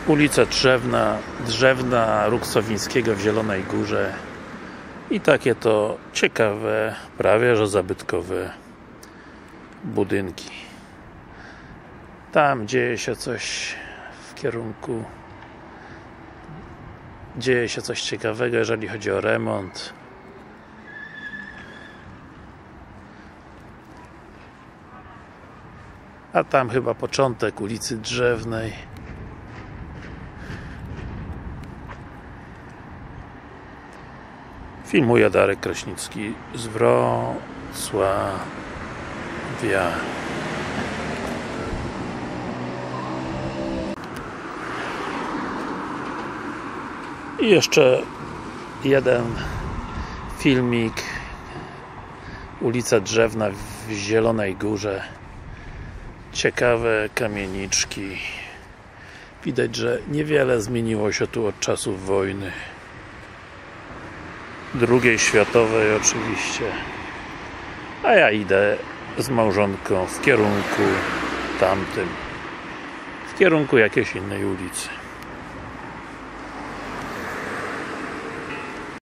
Ulica Drzewna Ruksowińskiego w Zielonej Górze i takie to ciekawe, prawie że zabytkowe budynki. Tam dzieje się coś w kierunku, dzieje się coś ciekawego, jeżeli chodzi o remont. A tam chyba początek ulicy Drzewnej. Filmuje Darek Kraśnicki z Wrocławia. I jeszcze jeden filmik. Ulica Drzewna w Zielonej Górze. Ciekawe kamieniczki. Widać, że niewiele zmieniło się tu od czasów wojny. II światowej oczywiście. A ja idę z małżonką w kierunku tamtym. W kierunku jakiejś innej ulicy.